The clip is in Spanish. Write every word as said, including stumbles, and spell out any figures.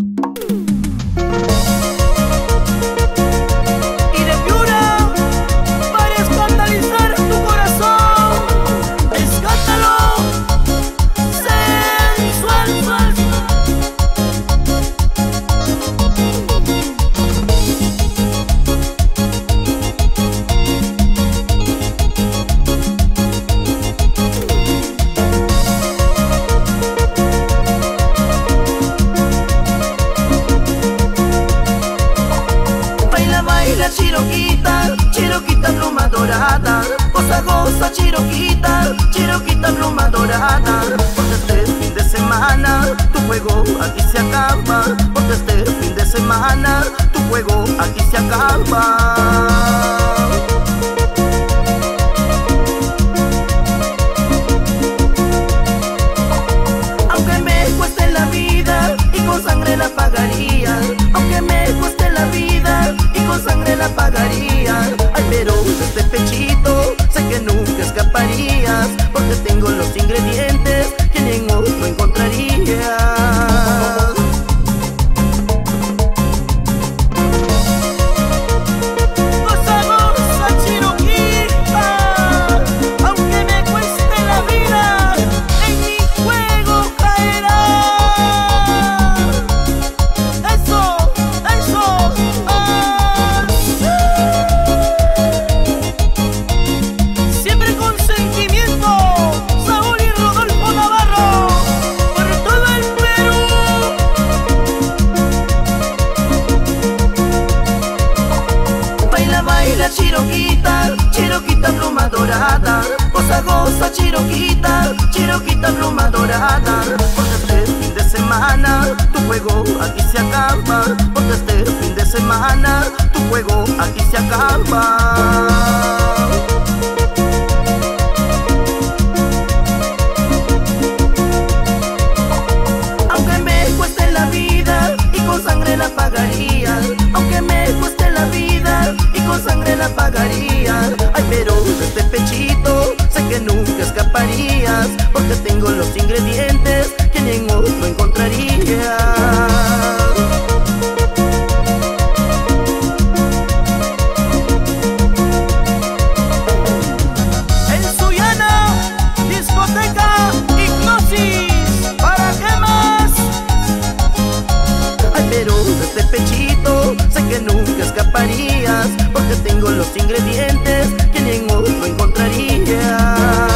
Y de Piura, para escandalizar tu corazón, escándalo sensual. Baila chiroquita, chiroquita pluma dorada, goza, goza chiroquita, chiroquita pluma dorada. Porque este fin de semana tu juego aquí se acaba, porque este fin de semana tu juego aquí se acaba. Aunque me cueste la vida y con sangre la pagaría, aunque me cueste la vida y con sangre la pagaría. Ay, pero de este pechito sé que nunca escaparías, porque tengo los ingredientes que ni en otro encontraría. Baila chiroquita, chiroquita pluma dorada, goza, goza chiroquita, chiroquita pluma dorada. Porque este fin de semana tu juego aquí se acaba, porque este fin de semana tu juego aquí se acaba. Aunque me cueste la vida y con sangre la pagaría, aunque me cueste la vida y con sangre la pagaría. Ay, pero de este pechito sé que nunca escaparías, porque tengo los ingredientes que ni en otro encontraría. En Sullana, discoteca Hipnosis, ¿para qué más? Ay, pero de este pechito sé que nunca escaparías, porque tengo los ingredientes que ni en otro encontraría.